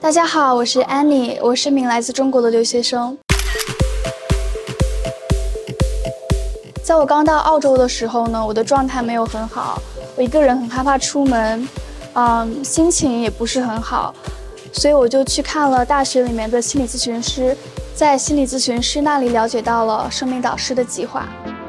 大家好，我是 Annie， 我是名来自中国的留学生。在我刚到澳洲的时候呢，我的状态没有很好，我一个人很害怕出门，心情也不是很好，所以我就去看了大学里面的心理咨询师，在心理咨询师那里了解到了生命导师的计划。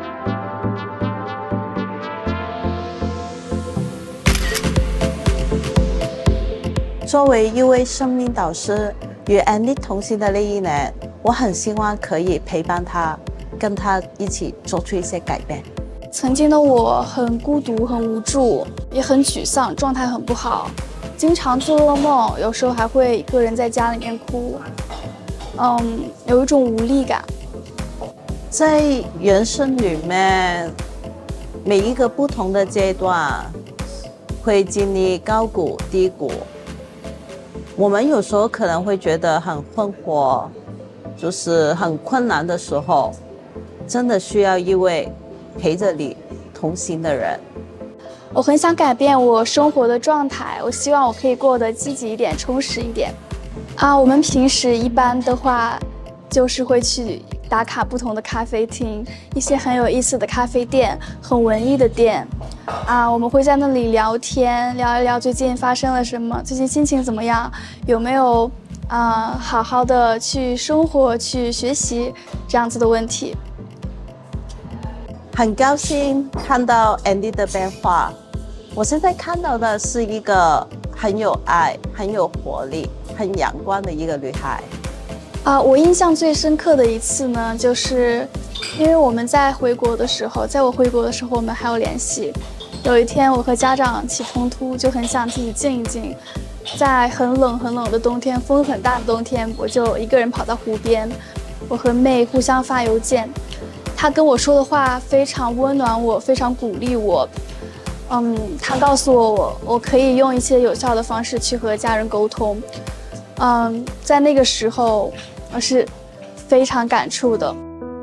作为一位生命导师，与 Andy 同行的那一年，我很希望可以陪伴他，跟他一起做出一些改变。 曾经的我很孤独、很无助，也很沮丧，状态很不好，经常做噩梦，有时候还会一个人在家里面哭，有一种无力感。 在人生里面，每一个不同的阶段会经历高谷低谷。我们有时候可能会觉得很困惑，就是很困难的时候，真的需要一位陪着你同行的人。 我很想改变我生活的状态，我希望我可以过得积极一点、充实一点。我们平时一般的话，就是会去打卡不同的咖啡厅，一些很有意思的咖啡店，很文艺的店。我们会在那里聊天，聊一聊最近发生了什么，最近心情怎么样，有没有好好的去生活、去学习这样子的问题。 很高兴看到 Andy 的变化，我现在看到的是一个很有爱、很有活力、很阳光的一个女孩。 我印象最深刻的一次呢，就是因为我们在回国的时候，在我回国的时候，我们还有联系。有一天，我和家长起冲突，就很想自己静一静。在很冷很冷的冬天，风很大的冬天，我就一个人跑到湖边，我和妹互相发邮件。她跟我说的话非常温暖我，非常鼓励我。她告诉我可以用一些有效的方式去和家人沟通。在那个时候，我是非常感触的。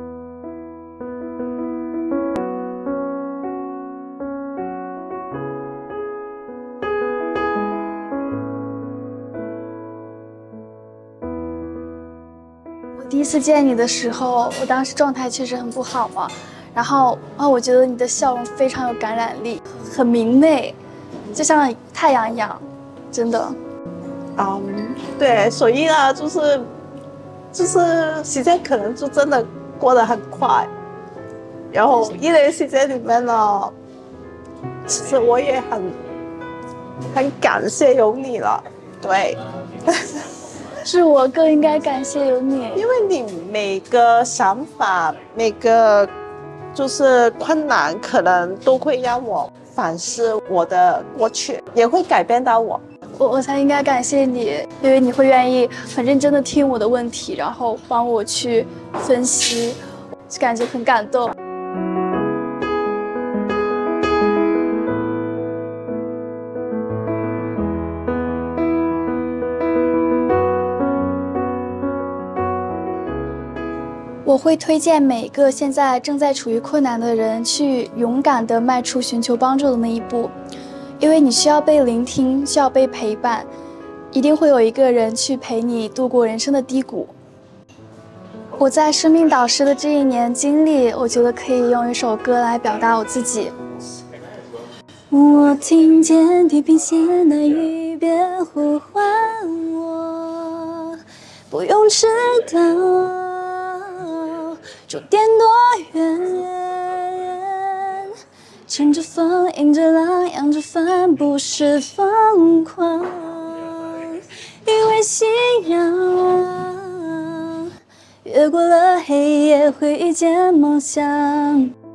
第一次见你的时候，我当时状态确实很不好嘛，然后我觉得你的笑容非常有感染力，很明媚，就像太阳一样，真的。 对，所以呢，就是时间可能就真的过得很快，然后一年时间里面呢，其实我也很感谢有你了，对。 是我更应该感谢有你， 因为你每个想法、每个就是困难，可能都会让我反思我的过去，也会改变到我。 我才应该感谢你，因为你会愿意很认真的听我的问题，然后帮我去分析，就感觉很感动。我会推荐每个现在正在处于困难的人去勇敢地迈出寻求帮助的那一步，因为你需要被聆听，需要被陪伴，一定会有一个人去陪你度过人生的低谷。我在生命导师的这一年经历，我觉得可以用一首歌来表达我自己。我听见地平线的雨边呼唤我，不用知道终点多远，乘着风，迎着浪，扬着帆，不是疯狂，因为信仰越过了黑夜，会遇见梦想。